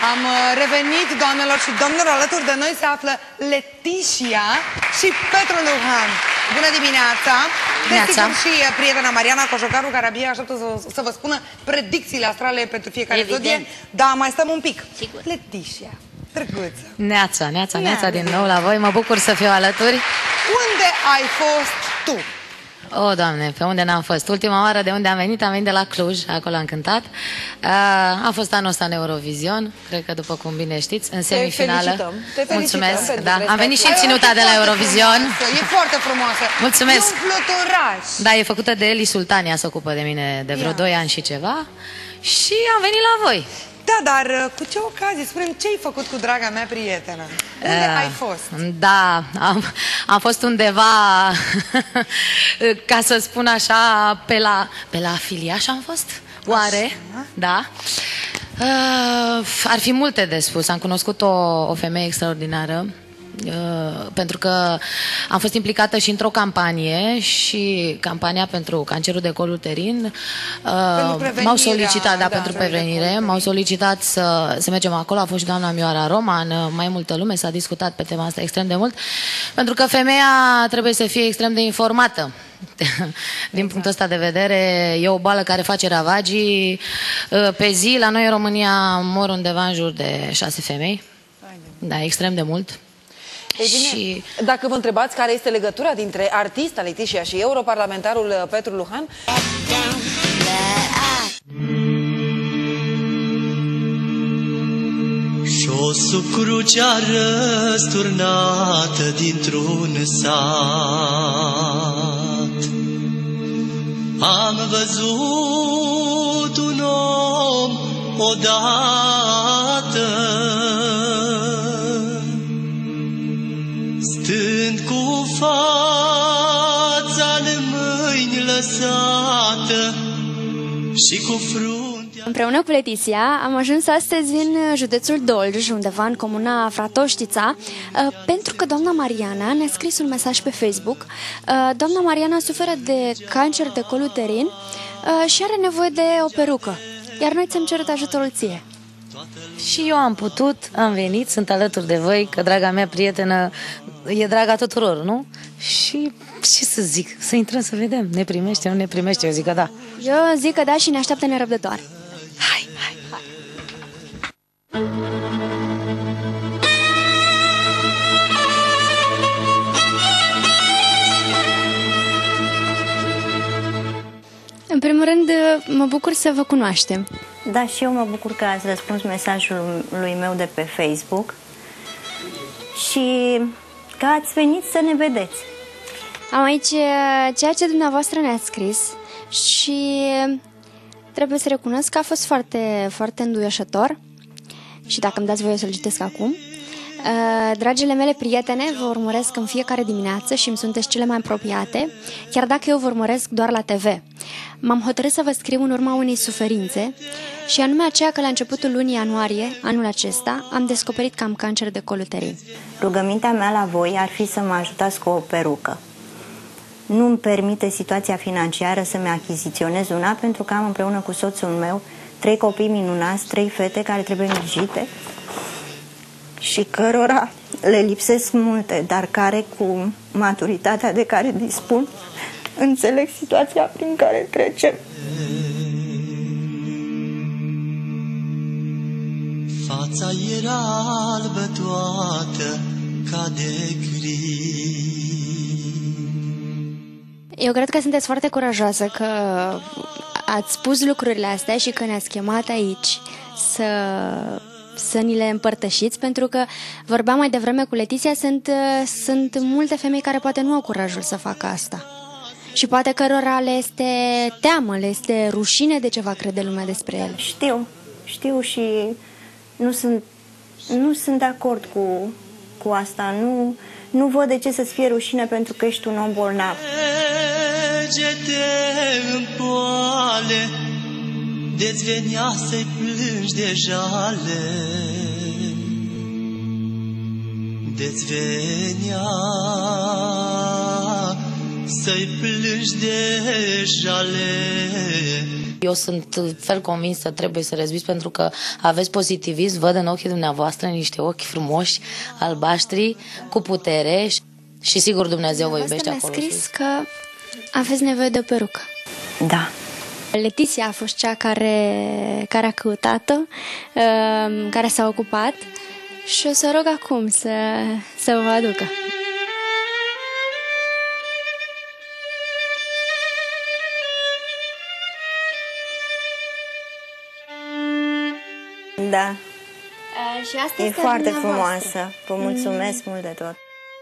Am revenit, doamnelor și domnilor, alături de noi se află Leticia și Petru Luhan. Bună dimineața! Desigur și prietena Mariana Cojocaru, care abia așteaptă să vă spună predicțiile astrale pentru fiecare zodie. Da, mai stăm un pic. Sigur. Leticia, drăguță. Neața din nou la voi, mă bucur să fiu alături. Unde ai fost tu? O, Doamne, pe unde n-am fost? Ultima oară de unde am venit de la Cluj, acolo am cântat. Am fost anul ăsta în Eurovision, cred că după cum bine știți, în semifinală. Te felicităm. Mulțumesc, da. Am venit și în ținuta de la Eurovision. E foarte frumoasă. Mulțumesc. E un fluturaș. Da, e făcută de Eli Sultania, se ocupă de mine de vreo 2 ani și ceva. Și am venit la voi. Da, dar cu ce ocazie? Spune-mi, ce ai făcut cu draga mea prietenă? Unde ai fost? Da, am fost undeva, ca să spun așa, pe la Afiliaș am fost? Oare? Așa? Da. Ar fi multe de spus. Am cunoscut o femeie extraordinară. Pentru că am fost implicată și într-o campanie, și campania pentru cancerul de col uterin. M-au solicitat, pentru prevenire, m-au solicitat să mergem acolo. A fost și doamna Mioara Roman, mai multă lume, s-a discutat pe tema asta extrem de mult, pentru că femeia trebuie să fie extrem de informată. Din punctul ăsta de vedere, e o boală care face ravagii. Pe zi, la noi în România mor undeva în jur de 6 femei. Da, extrem de mult. Ei bine, dacă vă întrebați care este legătura dintre artista Leticia și europarlamentarul Petru Luhan... Și-o sub crucea răsturnată dintr-un sat, am văzut un om odată, stând cu fața în mâini lăsată și cu fruntea... Împreună cu Leticia am ajuns astăzi în județul Dolj, undeva în comuna Fratoștița, pentru că doamna Mariana ne-a scris un mesaj pe Facebook. Doamna Mariana suferă de cancer de col uterin și are nevoie de o perucă, iar noi ți-am cerut ajutorul ție. Și eu am venit, sunt alături de voi, că draga mea prietenă e draga tuturor, nu? Și ce să zic, să intrăm să vedem, ne primește, nu ne primește, eu zic că da. Eu zic că da și ne așteaptă nerăbdătoare. Hai! În primul rând, mă bucur să vă cunoaștem. Da, și eu mă bucur că ați răspuns mesajului meu de pe Facebook și că ați venit să ne vedeți. Am aici ceea ce dumneavoastră ne-ați scris și trebuie să recunosc că a fost foarte, foarte înduioșător și dacă îmi dați voie să-l citesc acum. Dragile mele prietene, vă urmăresc în fiecare dimineață și îmi sunteți cele mai apropiate, chiar dacă eu vă urmăresc doar la TV. M-am hotărât să vă scriu în urma unei suferințe, și anume aceea că la începutul lunii ianuarie, anul acesta, am descoperit că am cancer de col uterin. Rugămintea mea la voi ar fi să mă ajutați cu o perucă. Nu îmi permite situația financiară să-mi achiziționez una, pentru că am împreună cu soțul meu 3 copii minunați, 3 fete care trebuie îngrijite și cărora le lipsesc multe, dar care, cu maturitatea de care dispun, înțeleg situația prin care trecem. Fața era albă toată ca de gri. Eu cred că sunteți foarte curajoasă, că ați spus lucrurile astea și că ne-ați chemat aici să ni le împărtășiți, pentru că vorbeam mai devreme cu Leticia, sunt multe femei care poate nu au curajul să facă asta. Și poate cărora le este teamă, le este rușine de ce va crede lumea despre ele. Știu și nu sunt de acord cu asta. Nu văd de ce să-ți fie rușine pentru că ești un om bolnav. Lege-te în poale, de-ți venea să-i plângi de jale, de-ți venea să-i plângi de jale. Eu sunt fel convinsă, trebuie să rezist, pentru că aveți pozitivism, văd în ochii dumneavoastră niște ochi frumoși, albaștri, cu putere și sigur Dumnezeu vă iubește acolo. Mi-a scris că aveți nevoie de o perucă. Da. Leticia a fost cea care a căutat-o, care s-a ocupat și o să rog acum să vă aducă. Da. Și asta E foarte frumoasă. Vă mulțumesc mult de tot.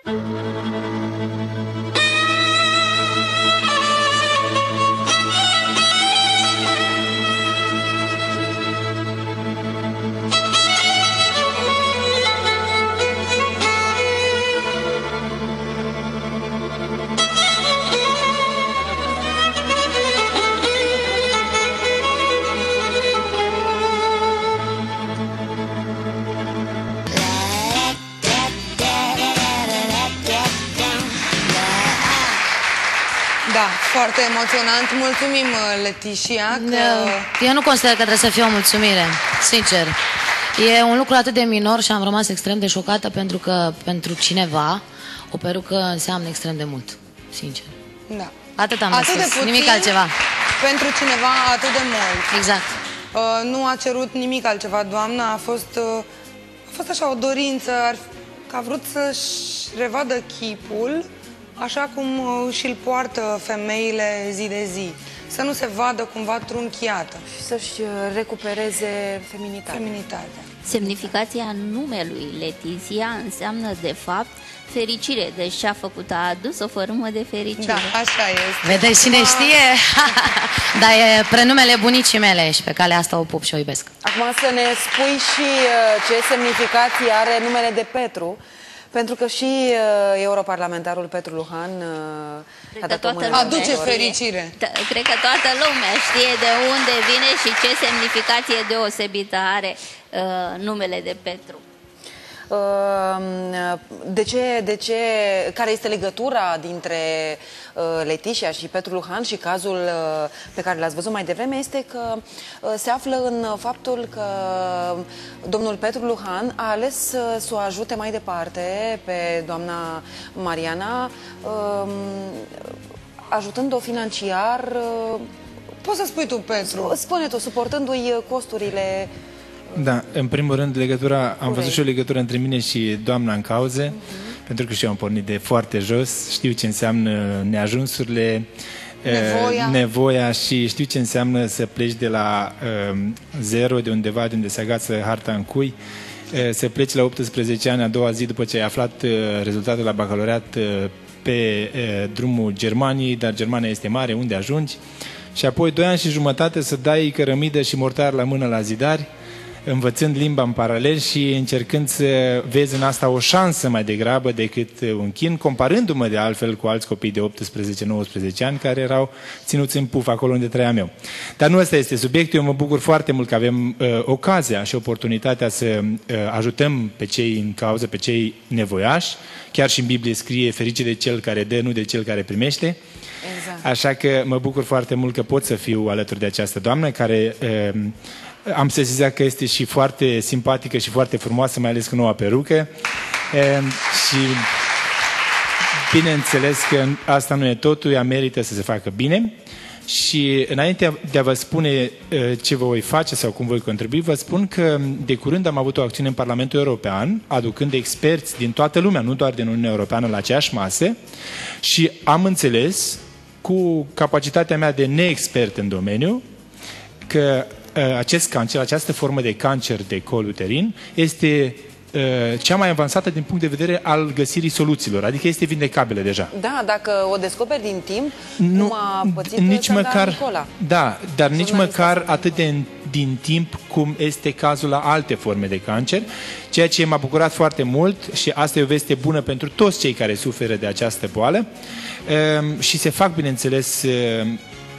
Da, foarte emoționant. Mulțumim, Leticia. Eu nu consider că trebuie să fie o mulțumire, sincer. E un lucru atât de minor și am rămas extrem de șocată pentru că pentru cineva o perucă înseamnă extrem de mult, sincer. Da. Atât am Atât de spus, puțin, nimic altceva. Pentru cineva atât de mult. Exact. Nu a cerut nimic altceva, doamna. A fost așa o dorință, că a vrut să-și revadă chipul așa cum și-l poartă femeile zi de zi. Să nu se vadă cumva trunchiată. Și să-și recupereze feminitatea. Semnificația numelui Leticia înseamnă, de fapt, fericire. Deci ce-a făcut a adus o fărâmă de fericire. Da, așa este. Vedeți, cine știe? Dar e prenumele bunicii mele și pe calea asta o pup și o iubesc. Acum să ne spui și ce semnificație are numele de Petru, pentru că și europarlamentarul Petru Luhan aduce fericire. Cred că toată lumea știe de unde vine și ce semnificație deosebită are numele de Petru. Care este legătura dintre Leticia și Petru Luhan și cazul pe care l-ați văzut mai devreme este că se află în faptul că domnul Petru Luhan a ales să o ajute mai departe pe doamna Mariana, ajutând-o financiar. Poți să spui tu, Petru? Spune tu, suportându-i costurile. Da, în primul rând, am văzut și o legătură între mine și doamna în cauză, pentru că și eu am pornit de foarte jos, știu ce înseamnă neajunsurile, nevoia și știu ce înseamnă să pleci de la zero, de undeva, de unde se agață harta în cui, să pleci la 18 ani, a doua zi după ce ai aflat rezultatul la bacalaureat pe drumul Germaniei, dar Germania este mare, unde ajungi, și apoi 2 ani și jumătate să dai cărămidă și mortar la mână la zidari, învățând limba în paralel și încercând să vezi în asta o șansă mai degrabă decât un chin, comparându-mă de altfel cu alți copii de 18-19 ani care erau ținuți în puf acolo unde trăiam eu. Dar nu ăsta este subiectul. Eu mă bucur foarte mult că avem ocazia și oportunitatea să ajutăm pe cei în cauză, pe cei nevoiași. Chiar și în Biblie scrie: ferice de cel care dă, nu de cel care primește. Exact. Așa că mă bucur foarte mult că pot să fiu alături de această doamnă care... am sesizat că este și foarte simpatică și foarte frumoasă, mai ales cu noua perucă. Și bineînțeles că asta nu e totul, ea merită să se facă bine. Și înainte de a vă spune ce voi face sau cum voi contribui, vă spun că de curând am avut o acțiune în Parlamentul European, aducând experți din toată lumea, nu doar din Uniunea Europeană, la aceeași masă, și am înțeles, cu capacitatea mea de neexpert în domeniu, că acest cancer, această formă de cancer de col uterin este cea mai avansată din punct de vedere al găsirii soluțiilor, adică este vindecabilă deja. Da, dacă o descoperi din timp, nu, cum a pățit nici măcar, Nicola. Da, dar nici măcar atât de din timp cum este cazul la alte forme de cancer, ceea ce m-a bucurat foarte mult și asta e o veste bună pentru toți cei care suferă de această boală și se fac, bineînțeles,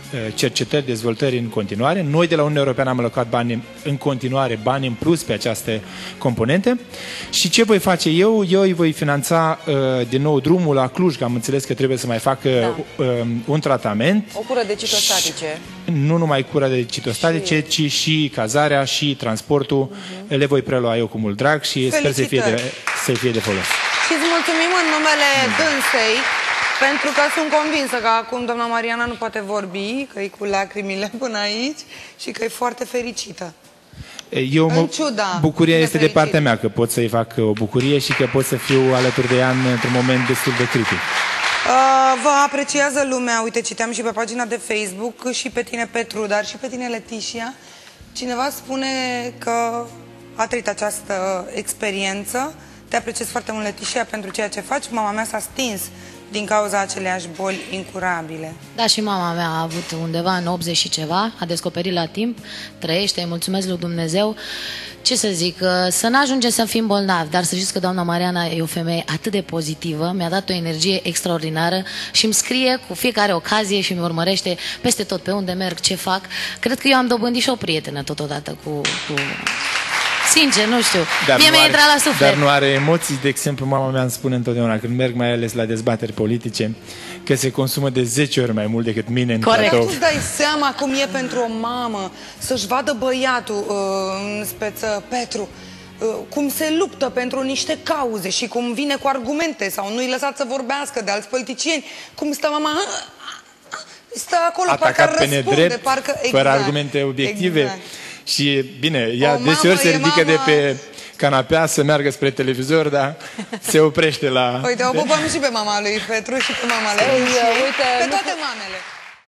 cercetări, dezvoltări în continuare. Noi de la Uniunea Europeană am alocat bani în continuare, bani în plus pe această componente. Și ce voi face eu? Eu îi voi finanța din nou drumul la Cluj, că am înțeles că trebuie să mai facă un tratament. O cură de citostatice. Nu numai cura de citostatice, ci și cazarea și transportul. Le voi prelua eu cu mult drag și sper să fie de folos. Și îți mulțumim în numele dânsei, pentru că sunt convinsă că acum doamna Mariana nu poate vorbi, că e cu lacrimile până aici și că e foarte fericită. Bucuria este de partea mea, că pot să-i fac o bucurie și că pot să fiu alături de ea într-un moment destul de critic. Vă apreciază lumea, uite, citeam și pe pagina de Facebook, și pe tine, Petru, dar și pe tine, Leticia. Cineva spune că a trăit această experiență. Te apreciez foarte mult, Leticia, pentru ceea ce faci. Mama mea s-a stins din cauza aceleiași boli incurabile. Da, și mama mea a avut undeva în 80 și ceva, a descoperit la timp, trăiește, îi mulțumesc lui Dumnezeu. Ce să zic, să n-ajungem să fim bolnavi, dar să știți că doamna Mariana e o femeie atât de pozitivă, mi-a dat o energie extraordinară și îmi scrie cu fiecare ocazie și mi urmărește peste tot, pe unde merg, ce fac. Cred că eu am dobândit și o prietenă totodată cu... Sincer, nu știu. Mie mi-a intrat la suflet. Dar nu are emoții. De exemplu, mama mea îmi spune întotdeauna, când merg mai ales la dezbateri politice, că se consumă de 10 ori mai mult decât mine în platou. Dar tu-ți dai seama cum e pentru o mamă să-și vadă băiatul, în speță Petru, cum se luptă pentru niște cauze și cum vine cu argumente sau nu-i lăsat să vorbească de alți politicieni, cum stă mama... Stă acolo, atacat parcă pe nedrept, parcă, fără argumente obiective. Și bine, ea deseori se ridică de pe canapea să meargă spre televizor, dar se oprește la... Uite, o pupăm și pe mama lui Petru și pe mama lui. Pe toate mamele.